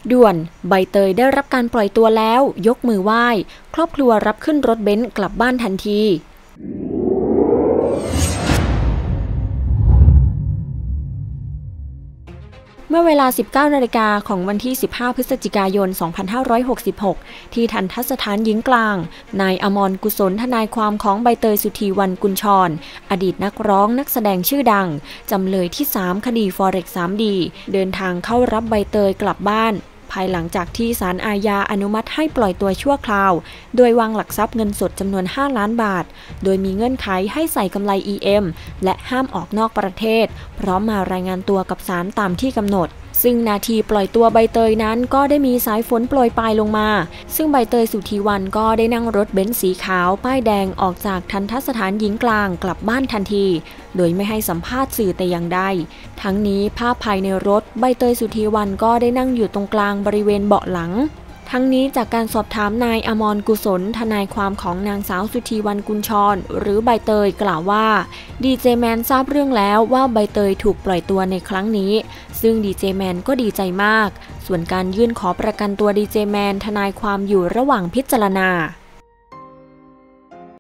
ด่วนใบเตยได้รับการปล่อยตัวแล้วยกมือไหว้ครอบครัวรับขึ้นรถเบนซ์กลับบ้านทันทีเมื่อเวลา 19 นาฬิกาของวันที่ 15 พฤศจิกายน 2566 ที่ทัณฑสถานหญิงกลางนายอมรกุศลทนายความของใบเตยสุธีวรรณกุญชรอดีตนักร้องนักแสดงชื่อดังจำเลยที่ 3 คดี Forex 3D เดินทางเข้ารับใบเตยกลับบ้านภายหลังจากที่ศาลอาญาอนุมัติให้ปล่อยตัวชั่วคราวโดยวางหลักทรัพย์เงินสดจำนวน 5 ล้านบาทโดยมีเงื่อนไขให้ใส่กำไร EM และห้ามออกนอกประเทศพร้อมมารายงานตัวกับศาลตามที่กำหนดซึ่งนาทีปล่อยตัวใบเตยนั้นก็ได้มีสายฝนโปรยปลายลงมาซึ่งใบเตยสุธีวรรณก็ได้นั่งรถเบนซ์สีขาวป้ายแดงออกจากทัณฑสถานหญิงกลางกลับบ้านทันทีโดยไม่ให้สัมภาษณ์สื่อแต่อย่างใดทั้งนี้ภาพภายในรถใบเตยสุธีวรรณก็ได้นั่งอยู่ตรงกลางบริเวณเบาะหลังทั้งนี้จากการสอบถามนายอมรกุศลทนายความของนางสาวสุธีวรรณกุญชรหรือใบเตยกล่าวว่าดีเจแมนทราบเรื่องแล้วว่าใบเตยถูกปล่อยตัวในครั้งนี้ซึ่งดีเจแมนก็ดีใจมากส่วนการยื่นขอประกันตัวดีเจแมนทนายความอยู่ระหว่างพิจารณา